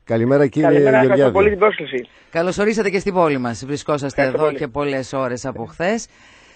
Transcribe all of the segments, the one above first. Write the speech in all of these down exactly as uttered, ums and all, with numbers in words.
Καλημέρα κύριε Καλημέρα, Γεωργιάδη. ευχαριστώ πολύ την πρόσκληση. Καλώς ορίσατε και στην πόλη μας. Βρισκόσαστε Ευχαριστώ εδώ πολύ. και πολλές ώρες από χθες.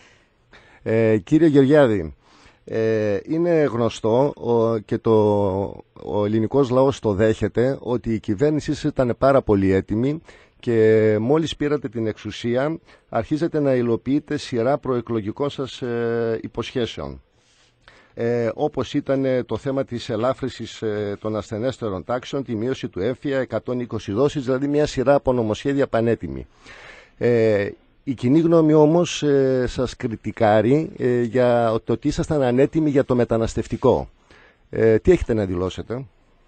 Ε, κύριε Γεωργιάδη, ε, είναι γνωστό ο, και το, ο ελληνικός λαός το δέχεται ότι η κυβέρνησή σας ήταν πάρα πολύ έτοιμη και μόλις πήρατε την εξουσία αρχίζετε να υλοποιείτε σειρά προεκλογικών σας ε, υποσχέσεων. Ε, όπως ήταν το θέμα της ελάφρυνσης ε, των ασθενέστερων τάξεων, τη μείωση του έμφυα, εκατόν είκοσι δόσεις, δηλαδή μια σειρά από νομοσχέδια πανέτοιμη. Ε, η κοινή γνώμη όμως ε, σας κριτικάρει ε, για το ότι ήσασταν ανέτοιμοι για το μεταναστευτικό. Ε, τι έχετε να δηλώσετε?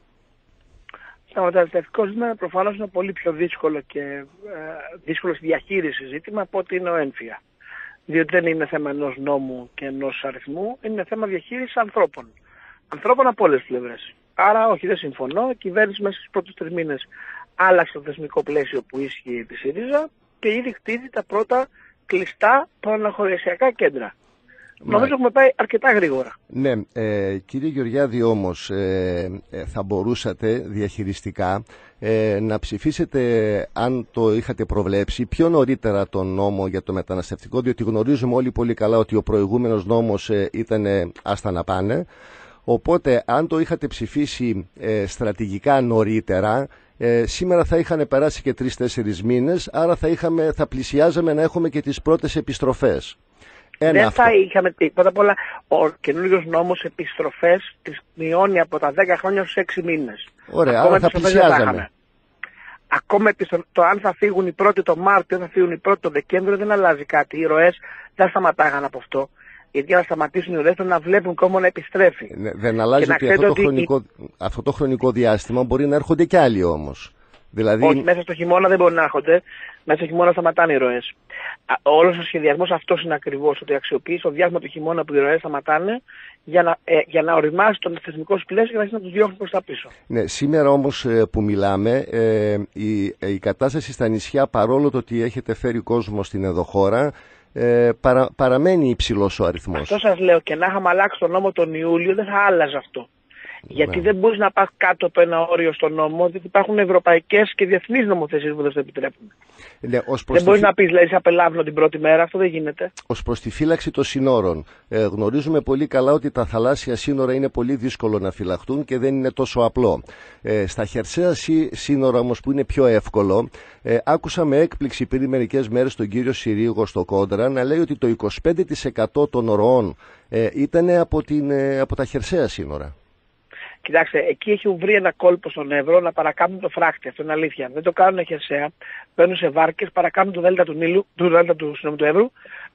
Το μεταναστευτικό ζήτημα προφανώς είναι πολύ πιο δύσκολο και ε, δύσκολο στη διαχείριση ζήτημα από ότι είναι ο έμφυα. Διότι δεν είναι θέμα ενός νόμου και ενός αριθμού, είναι θέμα διαχείρισης ανθρώπων. Ανθρώπων από όλες τις πλευρές. Άρα, όχι, δεν συμφωνώ. Η κυβέρνηση μέσα στους πρώτους τρεις μήνες άλλαξε το θεσμικό πλαίσιο που ίσχυε επί ΣΥΡΙΖΑ και ήδη χτίζει τα πρώτα κλειστά προαναχωρησιακά κέντρα. Μα... Νομίζω έχουμε πάει αρκετά γρήγορα. Ναι, ε, κύριε Γεωργιάδη, όμως ε, ε, θα μπορούσατε διαχειριστικά ε, να ψηφίσετε, αν το είχατε προβλέψει, πιο νωρίτερα τον νόμο για το μεταναστευτικό, διότι γνωρίζουμε όλοι πολύ καλά ότι ο προηγούμενος νόμος ε, ήταν ε, άστα να πάνε. Οπότε, αν το είχατε ψηφίσει ε, στρατηγικά νωρίτερα, ε, σήμερα θα είχαν περάσει και τρεις-τέσσερις μήνες, άρα θα, είχαμε, θα πλησιάζαμε να έχουμε και τις πρώτες επιστροφές. Ένα δεν αυτό. θα είχαμε πει. Πρώτα απ' όλα, ο καινούριος νόμος επιστροφές τις μειώνει από τα δέκα χρόνια στους έξι μήνες. Ωραία, Ακόμα άρα θα πλησιάζαμε. Ακόμα το αν θα φύγουν οι πρώτοι το Μάρτιο, θα φύγουν οι πρώτοι το Δεκέμβριο, δεν αλλάζει κάτι. Οι ροές δεν σταματάγαν από αυτό. Γιατί για να σταματήσουν οι ροές πρέπει να βλέπουν κόμμα να επιστρέφει. Ναι, δεν αλλάζει ότι, αυτό το, ότι χρονικό, η... αυτό το χρονικό διάστημα μπορεί να έρχονται κι άλλοι όμως. Δηλαδή... Όχι, μέσα στο χειμώνα δεν μπορεί να έρχονται. Μέσα στο χειμώνα σταματάνε οι ροές. Όλος ο σχεδιασμός αυτός είναι ακριβώς, ότι αξιοποιείς το διάστημα του χειμώνα που οι ροές σταματάνε για να, ε, για να οριμάσει τον θεσμικό σου πλαίσιο και να αρχίσει να τους διώχνει προς τα πίσω. Ναι, σήμερα όμως ε, που μιλάμε, ε, η, η κατάσταση στα νησιά, παρόλο το ότι έχετε φέρει κόσμο στην ενδοχώρα, ε, παρα, παραμένει υψηλός ο αριθμός. Αυτό σας λέω, και να είχαμε αλλάξει τον νόμο τον Ιούλιο δεν θα άλλαζε αυτό. Γιατί ναι. δεν μπορείς να πας κάτω από ένα όριο στον νόμο, διότι υπάρχουν ευρωπαϊκές και διεθνείς νομοθεσίες που δεν το επιτρέπουν. Ναι, ως προς δεν μπορείς τη... να πεις, δηλαδή, σε απελάβνω την πρώτη μέρα, αυτό δεν γίνεται. Ως προς τη φύλαξη των σύνορων, ε, γνωρίζουμε πολύ καλά ότι τα θαλάσσια σύνορα είναι πολύ δύσκολο να φυλαχτούν και δεν είναι τόσο απλό. Ε, στα χερσαία σύνορα όμως που είναι πιο εύκολο, ε, άκουσα με έκπληξη πριν μερικές μέρες τον κύριο Συρίγο στο Κόντρα να λέει ότι το είκοσι πέντε τοις εκατό των ροών ε, ήταν από, την, ε, από τα χερσαία σύνορα. Κοιτάξτε, εκεί έχουν βρει ένα κόλπο στον Εύρο να παρακάμουν το φράχτη. Αυτό είναι αλήθεια. Δεν το κάνουν χερσαία. Παίρνουν σε βάρκες, παρακάμουν το δέλτα του Νείλου, του δέλτα του, του, του Εύρου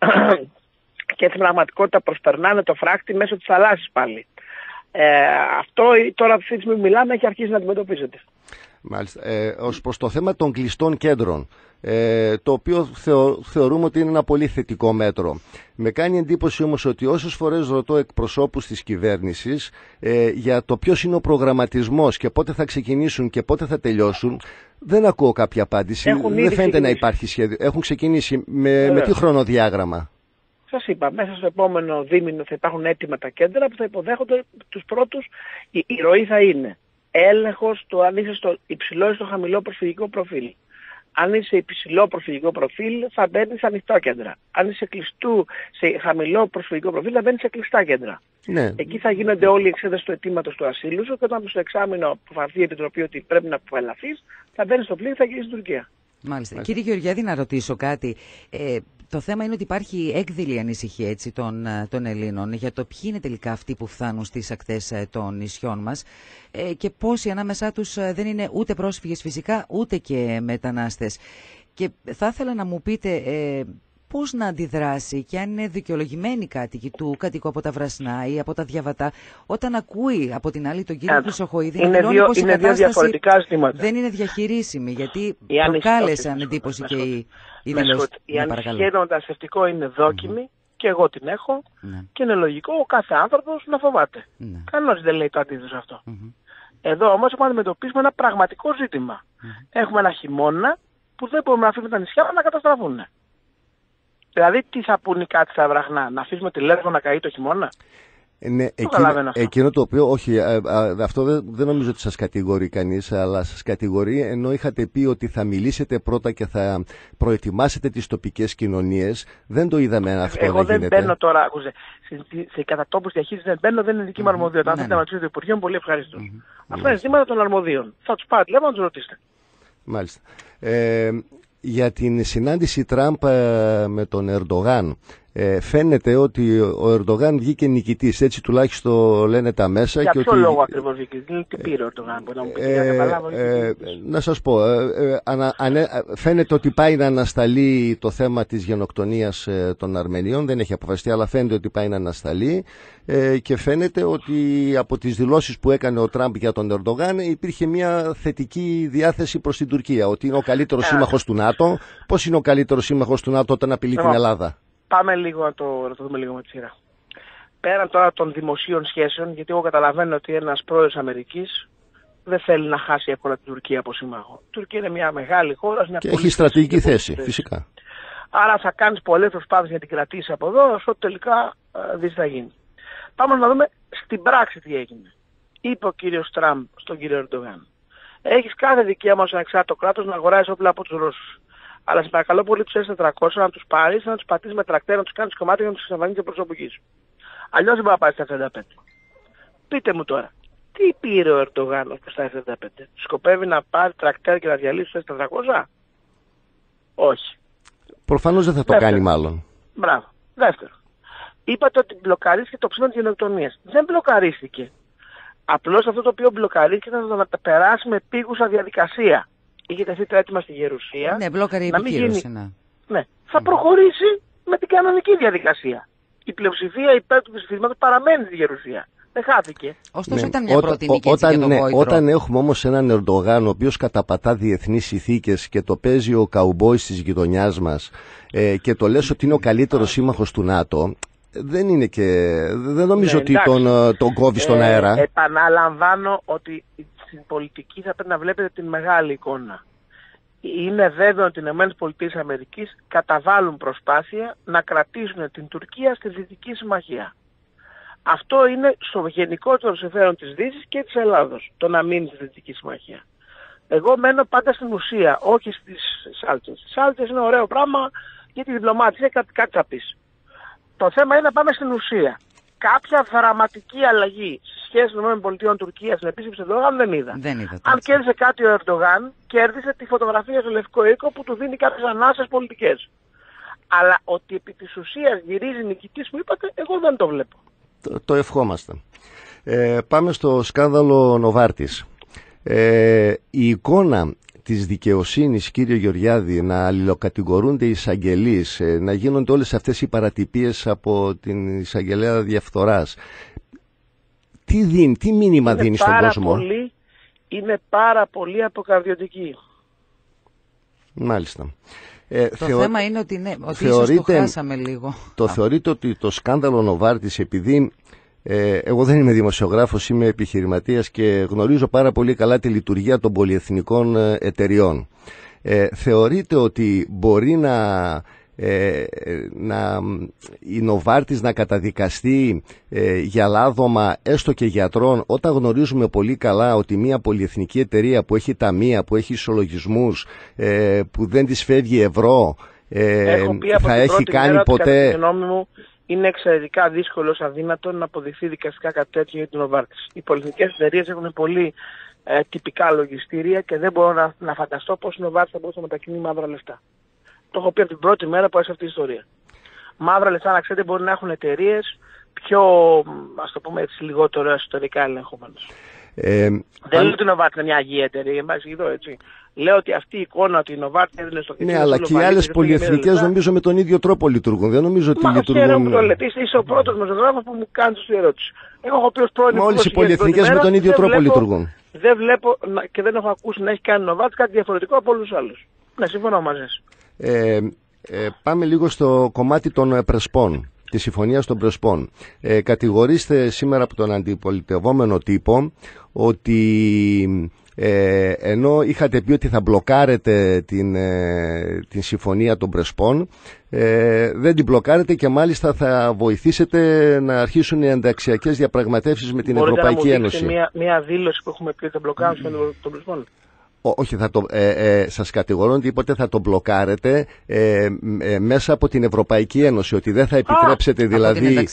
και στην πραγματικότητα προσπερνάνε το φράχτη μέσω της θαλάσσης πάλι. Ε, αυτό τώρα αυτή τη στιγμή μιλάμε έχει αρχίσει να αντιμετωπίζεται. Μάλιστα. Ε, ως προς το θέμα των κλειστών κέντρων, ε, το οποίο θεω, θεωρούμε ότι είναι ένα πολύ θετικό μέτρο. Με κάνει εντύπωση όμως ότι όσες φορές ρωτώ εκπροσώπους της κυβέρνησης ε, για το ποιος είναι ο προγραμματισμός και πότε θα ξεκινήσουν και πότε θα τελειώσουν, δεν ακούω κάποια απάντηση. Έχουν δεν φαίνεται ξεκινήσει. να υπάρχει σχέδιο. Έχουν ξεκινήσει με, με τι χρονοδιάγραμμα? Σας είπα, μέσα στο επόμενο δίμηνο θα υπάρχουν έτοιμα τα κέντρα που θα υποδέχονται τους πρώτους. Η, η ροή θα είναι έλεγχος του αν είσαι στο υψηλό ή στο χαμηλό προσφυγικό προφίλ. Αν είσαι υψηλό προσφυγικό προφίλ θα μπαίνεις σε ανοιχτά κέντρα. Αν είσαι κλειστού σε χαμηλό προσφυγικό προφίλ θα μπαίνεις σε κλειστά κέντρα. Ναι. Εκεί θα γίνονται όλοι οι εξέταση του αιτήματος του ασύλου σου και όταν στο εξάμηνο αποφανθεί η Επιτροπή ότι πρέπει να απελαθείς θα μπαίνεις στο πλοίο και θα γυρίσεις στην Τουρκία. Μάλιστα. Κύριε Γεωργιάδη, να ρωτήσω κάτι. Ε, το θέμα είναι ότι υπάρχει έκδηλη ανησυχία έτσι, των, των Ελλήνων για το ποιοι είναι τελικά αυτοί που φτάνουν στις ακτές των νησιών μας ε, και πόσοι ανάμεσά τους δεν είναι ούτε πρόσφυγες φυσικά ούτε και μετανάστες. Και θα ήθελα να μου πείτε ε, πώς να αντιδράσει και αν είναι δικαιολογημένοι κάτοικοι του κατοικού από τα Βρασνά ή από τα Διαβατά όταν ακούει από την άλλη τον κύριο Χρυσοχοΐδη να δηλώνει πως η κατάσταση δεν είναι διαχειρίσιμη, γιατί η προκάλεσαν εντύπωση και οι, οι δηλώσεις. Η ανησυχία για το μεταναστευτικό είναι δόκιμη mm-hmm. και εγώ την έχω mm-hmm. και είναι λογικό ο κάθε άνθρωπος να φοβάται. Mm-hmm. Κανένας δεν λέει το αντίθετο αυτό. Mm-hmm. Εδώ όμως έχουμε να αντιμετωπίσουμε ένα πραγματικό ζήτημα. Mm-hmm. Έχουμε ένα χειμώνα που δεν μπορούμε να αφήσουμε τα νησιά να καταστραφούν. Δηλαδή, τι θα πούνε κάτι στα Βραχνά, να αφήσουμε τη Λέσβο να καεί το χειμώνα? Ναι, εκείνο, εκείνο το οποίο, όχι, α, α, αυτό δεν, δεν νομίζω ότι σας κατηγορεί κανείς, αλλά σας κατηγορεί ενώ είχατε πει ότι θα μιλήσετε πρώτα και θα προετοιμάσετε τις τοπικές κοινωνίες. Δεν το είδαμε αυτό. Εγώ να δεν γίνεται. μπαίνω τώρα, άκουσε, σε, σε κατατόπους διαχείρισης δεν μπαίνω, δεν είναι δική μου αρμοδιότητα. Αν θέλετε να ρωτήσετε το Υπουργείο, πολύ ευχαριστώ. Αυτά είναι ζητήματα των αρμοδίων. Θα τους πάρετε τηλέφωνο να τους ρωτήσετε. Μάλιστα. Ε, για την συνάντηση Τραμπ ε, με τον Ερντογάν. Ε, φαίνεται ότι ο Ερντογάν βγήκε νικητής, έτσι τουλάχιστον λένε τα μέσα. Για και ποιο ότι... λόγο ακριβώς βγήκε, τι πήρε ο Ερντογάν, μπορεί να μου πείτε, ε, να καταλάβω. Ε, ε, να σας πω, ε, ε, ανα, ανε, φαίνεται ότι πάει να ανασταλεί το θέμα της γενοκτονίας ε, των Αρμενίων, δεν έχει αποφασιστεί, αλλά φαίνεται ότι πάει να ανασταλεί ε, και φαίνεται ότι από τις δηλώσεις που έκανε ο Τραμπ για τον Ερντογάν υπήρχε μια θετική διάθεση προς την Τουρκία, ότι είναι ο καλύτερος σύμμαχος του ΝΑΤΟ. Πώς είναι ο καλύτερος σύμμαχος του ΝΑΤΟ όταν απειλεί την Ελλάδα? Πάμε λίγο να το, να το δούμε λίγο με τη σειρά. Πέραν τώρα των δημοσίων σχέσεων, γιατί εγώ καταλαβαίνω ότι ένας πρόεδρος Αμερικής δεν θέλει να χάσει εύκολα την Τουρκία από σύμμαχο. Η Τουρκία είναι μια μεγάλη χώρα, μια και έχει στρατηγική θέση, θέση, φυσικά. Άρα θα κάνεις πολλές προσπάθειες για την κρατήσεις από εδώ, ώστε τελικά ε, δεν θα γίνει. Πάμε να δούμε στην πράξη τι έγινε. Είπε ο κύριος Τραμπ στον κύριο Ερντογάν: έχεις κάθε δικαίωμα ως ανεξάρτητο κράτος να αγοράζεις όπλα από τους Ρώσους. Αλλά σε παρακαλώ πολύ τους ες τετρακόσια να τους πάρεις, να τους πατήσεις με τρακτέρ, να τους κάνεις κομμάτια για να τους εξαφανίσεις την προσωπική σου. Αλλιώς δεν μπορεί να πάρει στα εφ εβδομήντα πέντε. Πείτε μου τώρα, τι πήρε ο Ερντογάν ως προς τα εφ εβδομήντα πέντε? Σκοπεύει να πάρει τρακτέρ και να διαλύσει τους ες τετρακόσια? Όχι. Προφανώς δεν θα το Δεύτερο. κάνει μάλλον. Μπράβο. Δεύτερο. Είπατε ότι μπλοκαρίστηκε το ψήμα της γενοκτονίας. Δεν μπλοκαρίστηκε. Απλώς αυτό το οποίο μπλοκαρίστηκε ήταν να τα περάσει με επίγουσα διαδικασία. Είχε τεθεί το αίτημα στη Γερουσία. Ναι, μπλόκαρη επικύρωση, ναι. Ναι. Θα προχωρήσει με την κανονική διαδικασία. Η πλειοψηφία υπέρ του ψηφίσματος παραμένει στη Γερουσία. Δεν χάθηκε. Ωστόσο ναι. ήταν μια Ό, πρώτη νίκη όταν, για τον ναι, Βόητρο. Όταν έχουμε όμως έναν Ερντογάν ο οποίος καταπατά διεθνείς συνθήκες και το παίζει ο καουμπόης της γειτονιάς μας ε, και το λες ότι είναι ο καλύτερος σύμμαχος του ΝΑΤΟ, δεν είναι και... δεν νομίζω ναι, ότι τον, τον κόβει στον ε, αέρα. Επαναλαμβάνω ότι στην πολιτική θα πρέπει να βλέπετε την μεγάλη εικόνα. Είναι βέβαιο ότι οι ΗΠΑ καταβάλουν προσπάθεια να κρατήσουν την Τουρκία στη Δυτική Συμμαχία. Αυτό είναι στο γενικότερο συμφέρον της Δύσης και της Ελλάδος, το να μείνει στη Δυτική Συμμαχία. Εγώ μένω πάντα στην ουσία, όχι στις σάλτσες. Οι σάλτσες είναι ωραίο πράγμα γιατί η διπλωμάτια κάτι, κάτι θα πεις. Το θέμα είναι να πάμε στην ουσία. Κάποια δραματική αλλαγή στη σχέση των ΗΠΑ Τουρκία στην επίσκεψη του Ερντογάν δεν είδα. Δεν είδα Αν κέρδισε κάτι ο Ερντογάν, κέρδισε τη φωτογραφία στο Λευκό Οίκο που του δίνει κάποιες ανάσες πολιτικές. Αλλά ότι επί της ουσίας γυρίζει νικητής που είπατε, εγώ δεν το βλέπω. Το, το ευχόμαστε. Ε, πάμε στο σκάνδαλο Νοβάρτης. Ε, η εικόνα της δικαιοσύνης, κύριε Γεωργιάδη, να αλληλοκατηγορούνται οι εισαγγελείς, να γίνονται όλες αυτές οι παρατυπίες από την εισαγγελέα διαφθοράς. Τι δίνει, τι μήνυμα είναι δίνει στον κόσμο? Πολύ, είναι πάρα πολύ αποκαρδιωτική. Μάλιστα. Ε, το θεω... θέμα είναι ότι, ναι, ότι θεωρείτε, ίσως το χάσαμε λίγο. Το θεωρείτε ότι το σκάνδαλο Νοβάρτης, επειδή ε, εγώ δεν είμαι δημοσιογράφος, είμαι επιχειρηματίας και γνωρίζω πάρα πολύ καλά τη λειτουργία των πολυεθνικών εταιριών, ε, θεωρείτε ότι μπορεί να, ε, να η Νοβάρτης να καταδικαστεί ε, για λάδωμα έστω και γιατρών, όταν γνωρίζουμε πολύ καλά ότι μια πολυεθνική εταιρεία που έχει ταμεία, που έχει ισολογισμούς, ε, που δεν της φεύγει ευρώ, ε, θα έχει κάνει ποτέ... Είναι εξαιρετικά δύσκολο, ως αδύνατο να αποδειχθεί δικαστικά κάτι τέτοιο για την Νοβάρτης. Οι πολυεθνικές εταιρείες έχουν πολύ ε, τυπικά λογιστήρια και δεν μπορώ να, να φανταστώ πώς η Νοβάρτης θα μπορούσε να μετακινεί μαύρα λεφτά. Το έχω πει από την πρώτη μέρα που άρχισε αυτή η ιστορία. Μαύρα λεφτά, να ξέρετε, μπορεί να έχουν εταιρείες πιο, ας το πούμε έτσι, λιγότερο εσωτερικά ελεγχόμενες. Ε, δεν αν... λέω ότι η Νοβάρτης είναι μια αγία εταιρεία, εν πάση εδώ, έτσι. Λέω ότι αυτή η εικόνα ότι η Νοβάρτης έδινε στο ναι, αλλά και οι άλλες πολυεθνικές νομίζω με τον ίδιο τρόπο λειτουργούν. Δεν νομίζω ότι Μα λειτουργούν. Χαίρομαι που το λέτε. Είσαι ο πρώτος μεσογράφος που μου κάνεις αυτή την ερώτηση. Εγώ έχω πει ως πρώην υπουργός. Όλες οι πολυεθνικές με τον ίδιο τρόπο βλέπω, λειτουργούν. Δεν βλέπω και δεν έχω ακούσει να έχει κάνει η Νοβάρτης κάτι διαφορετικό από όλους τους άλλους. Ναι, συμφωνώ μαζί σας. Ε, ε, πάμε λίγο στο κομμάτι των Πρεσπών, τη συμφωνία των Πρεσπών. Ε, κατηγορείστε σήμερα από τον αντιπολιτευόμενο τύπο ότι Ε, ενώ είχατε πει ότι θα μπλοκάρετε την, ε, την συμφωνία των Πρεσπών, ε, δεν την μπλοκάρετε και μάλιστα θα βοηθήσετε να αρχίσουν οι ενταξιακές διαπραγματεύσεις με την Μπορείτε Ευρωπαϊκή να μου Ένωση. Μια, μια δήλωση που έχουμε πει ότι θα μπλοκάρουμε mm. των Πρεσπών. Όχι, θα το, ε, ε, σας κατηγορώ ότι είπατε θα το μπλοκάρετε ε, ε, μέσα από την Ευρωπαϊκή Ένωση, ότι δεν θα επιτρέψετε Α, δηλαδή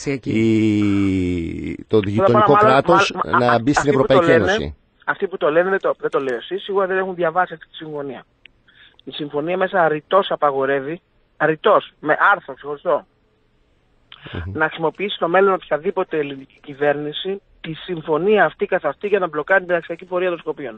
η, το γειτονικό κράτος α, να μπει στην Ευρωπαϊκή λένε, Ένωση. Αυτοί που το λένε δεν το, δεν το λέω εσείς, σίγουρα δεν έχουν διαβάσει αυτή τη συμφωνία. Η συμφωνία μέσα ρητός απαγορεύει, ρητός, με άρθρο ξεχωριστό, mm-hmm. να χρησιμοποιήσει στο μέλλον οποιαδήποτε ελληνική κυβέρνηση τη συμφωνία αυτή καθ' αυτή για να μπλοκάρει την αξιακή πορεία των Σκοπίων.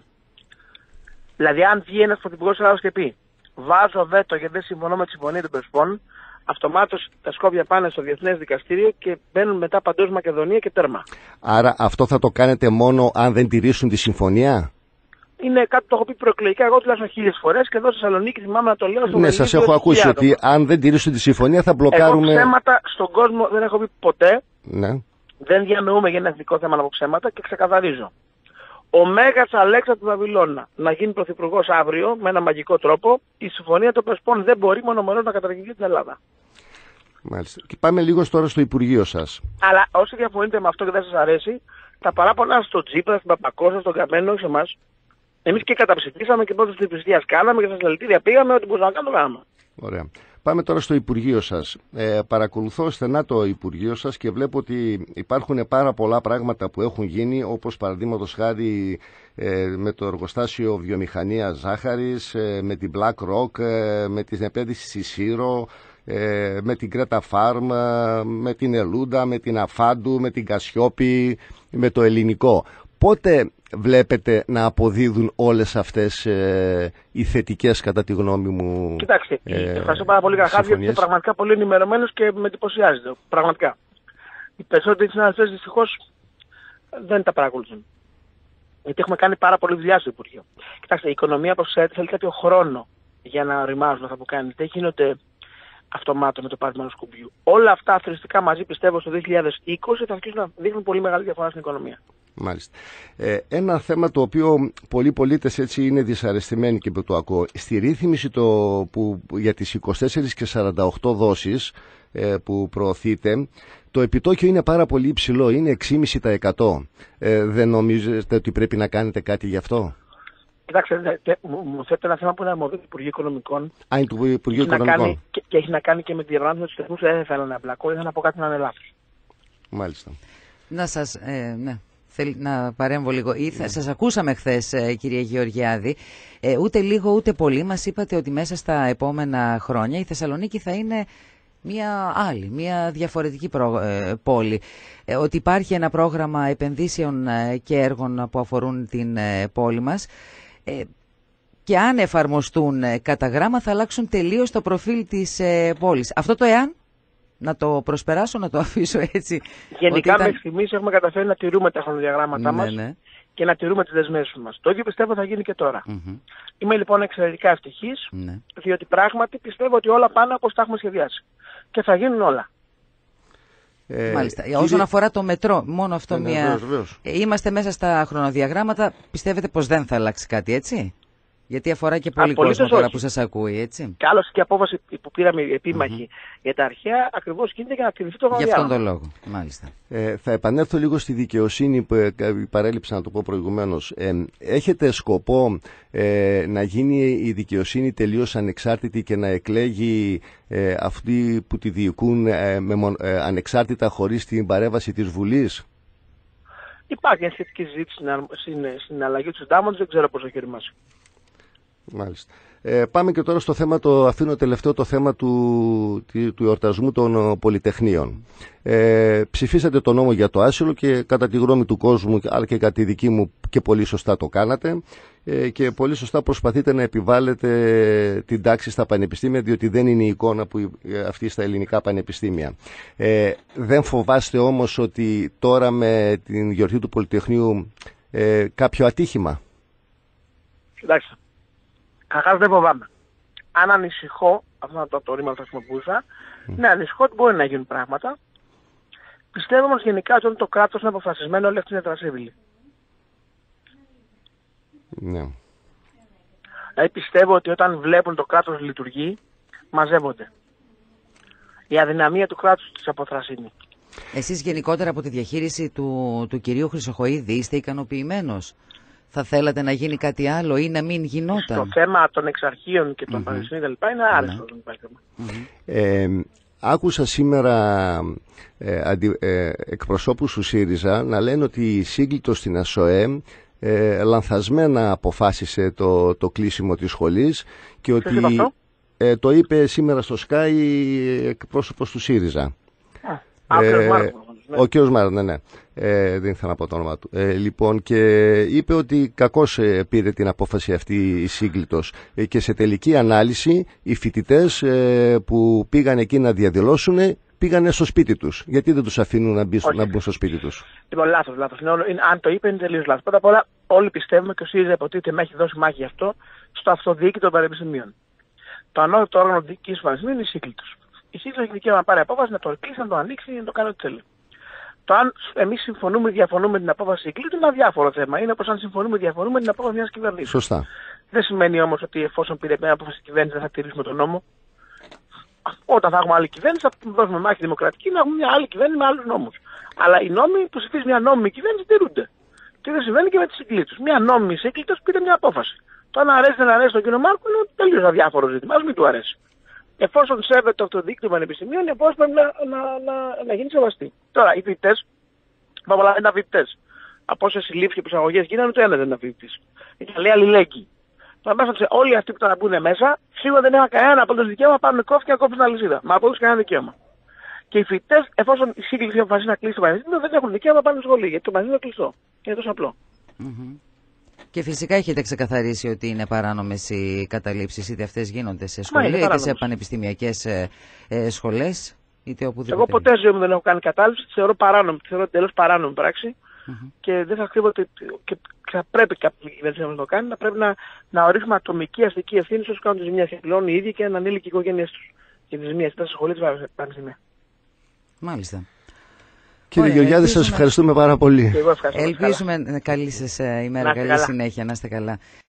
Δηλαδή, αν βγει ένας πρωθυπουργός Ελλάδος και πει βάζω βέτο γιατί δεν συμφωνώ με τη συμφωνία των Πρεσπών, αυτομάτως τα Σκόπια πάνε στο Διεθνές Δικαστήριο και μπαίνουν μετά παντός Μακεδονία και τέρμα. Άρα αυτό θα το κάνετε μόνο αν δεν τηρήσουν τη συμφωνία? Είναι κάτι που το έχω πει προεκλογικά εγώ τουλάχιστον χίλιες φορές και εδώ στη Θεσσαλονίκη θυμάμαι να το λέω στο Ναι, σας έχω ακούσει ότι αν δεν τηρήσουν τη συμφωνία θα μπλοκάρουμε. Εγώ ψέματα στον κόσμο δεν έχω πει ποτέ. Ναι. Δεν διανοούμε για ένα εθνικό θέμα να πω ψέματα και ξεκαθαρίζω. Ο Μέγας Αλέξανδρος του Βαβυλώνα να γίνει πρωθυπουργός αύριο με ένα μαγικό τρόπο, η συμφωνία των Πρεσπών δεν μπορεί μονομερώς να καταργηθεί στην Ελλάδα. Μάλιστα. Και πάμε λίγο τώρα στο Υπουργείο σας. Αλλά όσοι διαφωνείτε με αυτό και δεν σας αρέσει, τα παράπονα στον Τσίπρα, στην Παπακώστα, στον Καμένο, όχι σε εμάς. Εμείς και καταψηφίσαμε και πρώτος της πληστείας κάναμε και στα συλλαλητήρια πήγαμε, ό,τι μπορούσαμε να κάνουμε, κάναμε. Ωραία. Πάμε τώρα στο Υπουργείο σας. Ε, παρακολουθώ στενά το Υπουργείο σας και βλέπω ότι υπάρχουν πάρα πολλά πράγματα που έχουν γίνει, όπως παραδείγματος χάρη ε, με το εργοστάσιο βιομηχανίας ζάχαρης, ε, με την BlackRock, ε, με την επένδυση στη Σύρο, ε, με την Κρέτα Φάρμ, με την Ελούντα, με την Αφάντου, με την Κασιόπη, με το Ελληνικό. Πότε βλέπετε να αποδίδουν όλες αυτές ε, οι θετικές, κατά τη γνώμη μου, Κοιτάξτε, ε, ευχαριστώ πάρα πολύ Καχάβη, γιατί είστε πραγματικά πολύ ενημερωμένος και με εντυπωσιάζετε. Πραγματικά. Οι περισσότεροι συνάδελφοι δυστυχώς δεν τα παρακολουθούν. Γιατί έχουμε κάνει πάρα πολλή δουλειά στο Υπουργείο. Κοιτάξτε, η οικονομία, όπως ξέρετε, θέλει κάποιο χρόνο για να οριμάζουν αυτά που κάνετε. Δεν γίνονται αυτομάτω με το πάρτιμα σκουμπιού. Όλα αυτά αθροιστικά μαζί πιστεύω στο δύο χιλιάδες είκοσι θα αρχίσουν να δείχνουν πολύ μεγάλη διαφορά στην οικονομία. Μάλιστα. Ε, ένα θέμα το οποίο πολλοί πολίτες έτσι είναι δυσαρεστημένοι και που το ακούω. Στη ρύθμιση το, που, για τις είκοσι τέσσερις και σαράντα οκτώ δόσεις ε, που προωθείτε, το επιτόκιο είναι πάρα πολύ υψηλό, είναι έξι κόμμα πέντε τοις εκατό. Ε, δεν νομίζετε ότι πρέπει να κάνετε κάτι γι' αυτό? Κοιτάξτε, μου θέτει ένα θέμα που είναι αρμοδίο του Υπουργείου Οικονομικών. Α, είναι του Υπουργείου Οικονομικών. Και, και έχει να κάνει και με τη διαπραγμάτευση με τους τεχνούς. Δεν ήθελα να μπλακώ, ήθελα να πω κάτι να είναι λάθος. Μάλιστα. Να σας, ε, ναι, θέλ, να παρέμβω λίγο. Ναι. Σας ακούσαμε χθες, ε, κυρία Γεωργιάδη. Ε, ούτε λίγο ούτε πολύ μας είπατε ότι μέσα στα επόμενα χρόνια η Θεσσαλονίκη θα είναι μια άλλη, μια διαφορετική προ, ε, πόλη. Ε, ότι υπάρχει ένα πρόγραμμα επενδύσεων ε, και έργων που αφορούν την ε, πόλη μας. Ε, και αν εφαρμοστούν ε, κατά γράμμα θα αλλάξουν τελείως το προφίλ της ε, πόλης. Αυτό το εάν, να το προσπεράσω, να το αφήσω έτσι. Γενικά ήταν... μέχρι στιγμής έχουμε καταφέρει να τηρούμε τα χρονοδιαγράμματά ναι, μας ναι. και να τηρούμε τις δεσμεύσεις μας. Το ίδιο πιστεύω θα γίνει και τώρα. Mm-hmm. Είμαι λοιπόν εξαιρετικά ευτυχής, ναι. διότι πράγματι πιστεύω ότι όλα πάνε όπως τα έχουμε σχεδιάσει. Και θα γίνουν όλα. Ε, Μάλιστα. Κύριε... Όσον αφορά το μετρό, μόνο αυτό ναι, μια... Βεβαίως, βεβαίως. Ε, είμαστε μέσα στα χρονοδιαγράμματα. Πιστεύετε πως δεν θα αλλάξει κάτι, έτσι? Γιατί αφορά και πολύ Απολύτως κόσμο τώρα όχι. που σας ακούει, έτσι. Και άλλωστε και η απόφαση που πήραμε επίμαχη mm-hmm. για τα αρχαία ακριβώς γίνεται για να τηρηθεί το χρονοδιάγραμμα. Γι' αυτόν τον λόγο, μάλιστα. Ε, θα επανέλθω λίγο στη δικαιοσύνη που ε, παρέλειψα να το πω προηγουμένως. Ε, έχετε σκοπό ε, να γίνει η δικαιοσύνη τελείως ανεξάρτητη και να εκλέγει ε, αυτοί που τη διοικούν ε, με, ε, ανεξάρτητα χωρίς την παρέμβαση της Βουλής? Υπάρχει μια σχετική συζήτηση στην, στην αλλαγή του συντάγματος, δεν ξέρω πώς θα χειριμάσει. Μάλιστα. Ε, πάμε και τώρα στο θέμα, το αφήνω τελευταίο, το θέμα του, του, του εορτασμού των πολυτεχνείων. Ε, ψηφίσατε το νόμο για το άσυλο και κατά τη γνώμη του κόσμου, αλλά και κατά τη δική μου, και πολύ σωστά το κάνατε, ε, και πολύ σωστά προσπαθείτε να επιβάλλετε την τάξη στα πανεπιστήμια, διότι δεν είναι η εικόνα που αυτή στα ελληνικά πανεπιστήμια. Ε, δεν φοβάστε όμως ότι τώρα με την γιορτή του Πολυτεχνείου ε, κάποιο ατύχημα? Κοιτάξτε. Καταρχάς δεν φοβάμαι. Αν ανησυχώ, αυτό το, το ρήμα που θα χρησιμοποιούσα, mm. ναι, ανησυχώ ότι μπορεί να γίνουν πράγματα. Πιστεύω όμως γενικά ότι όταν το κράτος είναι αποφασισμένο, όλοι αυτοί είναι τρασίβιλοι. Ναι. Δηλαδή πιστεύω ότι όταν βλέπουν το κράτος λειτουργεί, μαζεύονται. Η αδυναμία του κράτους της αποθρασύνει. Εσείς γενικότερα από τη διαχείριση του, του κυρίου Χρυσοχοΐδη είστε ικανοποιημένος? Θα θέλατε να γίνει κάτι άλλο ή να μην γινόταν? Το θέμα των εξαρχείων και των mm-hmm. Πανεπιστημίων κλπ. Είναι άρεστο. Mm-hmm. Mm-hmm. Ε, άκουσα σήμερα ε, αντι, ε, εκπροσώπους του ΣΥΡΙΖΑ να λένε ότι η σύγκλιτος στην ΑΣΟΕ ε, λανθασμένα αποφάσισε το, το κλείσιμο της σχολής και ότι ε, το είπε σήμερα στο Sky εκπρόσωπος του ΣΥΡΙΖΑ. Α, ε, ο κ. Μάρκος, ναι, ναι. Ε, δεν ήθελα να πω το όνομα του. Ε, λοιπόν, και είπε ότι κακώς ε, πήρε την απόφαση αυτή η σύγκλιτος. Ε, και σε τελική ανάλυση, οι φοιτητές ε, που πήγαν εκεί να διαδηλώσουν, πήγανε στο σπίτι τους. Γιατί δεν τους αφήνουν να, μπει, να μπουν στο σπίτι τους? Λοιπόν, λάθος, λάθος. Είναι, αν το είπε, είναι τελείως λάθος. Πρώτα απ' όλα, όλοι πιστεύουμε και ο ΣΥΡΙΖΑ υποτίθεται με έχει δώσει μάχη γι' αυτό στο αυτοδιοίκητο των πανεπιστημίων. Το ανώτατο όργανο διοίκησης του πανεπιστημίου είναι η σύγκλιτος. Η σύγκλιτος έχει δικαίωμα να πάρει απόφαση να το κλείσει, να το ανοίξει ή να το κάνει ό,τι θέλει. Το αν εμείς συμφωνούμε ή διαφωνούμε με την απόφαση σύγκλιτου είναι ένα διάφορο θέμα. Είναι όπως αν συμφωνούμε ή διαφωνούμε με την απόφαση μιας κυβερνήσεως. Σωστά. Δεν σημαίνει όμως ότι εφόσον πήρε μια απόφαση κυβέρνηση δεν θα τηρήσουμε τον νόμο. Όταν θα έχουμε άλλη κυβέρνηση, θα δώσουμε μάχη δημοκρατική να έχουμε μια άλλη κυβέρνηση με άλλους νόμους. Αλλά οι νόμοι που ψηφίζει μια νόμιμη κυβέρνηση τηρούνται. Και δεν συμβαίνει και με τις σύγκλιτους. Μια νόμιμη σύγκλιτος πήρε μια απόφαση. Το αν αρέσει δεν αρέσει τον κύριο Μάρκο είναι τελείως αδιάφορο ζήτημα. Ας μην του αρέσει. Εφόσον σέβεται το αυτοδίκτυο πανεπιστημίων, εφόσον πρέπει να, να, να, να γίνει σεβαστή. Τώρα, οι φοιτητές, πάμε είναι φοιτητές. Από όσες συλλήψεις και προσαγωγές γίνανε, το ένα δεν είναι φοιτητής. Ήταν λέει αλληλέγγυοι. Τώρα μέσα σε όλοι αυτοί που θα μπουν μέσα, σίγουρα δεν είχαν κανένα απολύτως δικαίωμα να πάρουν κόφι και να κόψουν αλυσίδα. Μα απολύτως κανένα δικαίωμα. Και οι φοιτητές, εφόσον η σύγκληση αποφασίσει να κλείσει το πανεπιστήμιο, δεν έχουν δικαίωμα να πάνε στο σχολείο. Γιατί το πανεπιστήμιο είναι κλειστό. Είναι τόσο απλό. Mm-hmm. Και φυσικά έχετε ξεκαθαρίσει ότι είναι παράνομες οι καταλήψεις, είτε αυτές γίνονται σε σχολεία, είτε σε πανεπιστημιακές ε, ε, σχολές, είτε οπουδήποτε. Εγώ ποτέ ζωή μου δεν έχω κάνει κατάληψη, τη θεωρώ παράνομη, τη θεωρώ τελείως παράνομη πράξη mm-hmm. και δεν θα κρύβω ότι και θα πρέπει κάποια κυβέρνηση να το κάνει, να πρέπει να, να ορίσουμε ατομική αστική ευθύνη όσους κάνουν τη ζημία και πληρώνουν οι ίδιοι και να ανήλικοι οι οικογένειες τους. Και τη ζημία ήταν σε σχολή της πανεπιστημία. Μάλιστα. Κύριε Ωραία, Γεωργιάδη, σας ευχαριστούμε πάρα πολύ. Και εγώ ευχαριστώ. Ελπίζουμε καλή σας ημέρα, καλή συνέχεια, να είστε καλά.